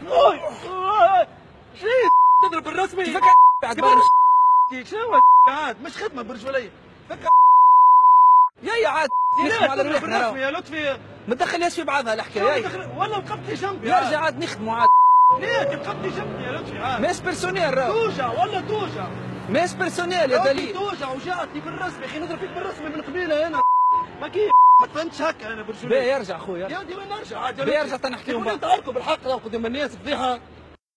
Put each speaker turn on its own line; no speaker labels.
اوي شيء تضرب بالرسمي
فك
شو عاد مش خدمه برجوليه فك
يا عاد نخدم على
بالرسمي
روحنا
يا لطفي
ما تدخلناش في بعضها الحكايه
ولا وقفتي جنبي
يرجع عاد نخدموا عاد
ليه وقفتي جنبي يا لطفي عاد
ماش بيرسونيل راهو
توجع ولا توجع
ماش بيرسونيل يا دليل
توجع وجعتني بالرسمي اخي نضرب فيك بالرسمي من قبيله هنا ما كيف ما تفهمش هكا انا برجوليه
باهي يرجع خويا
يا دي وين نرجع عاد
باهي يرجع تنحكيهم
انت عارفوا بالحق قدام الناس فضيحه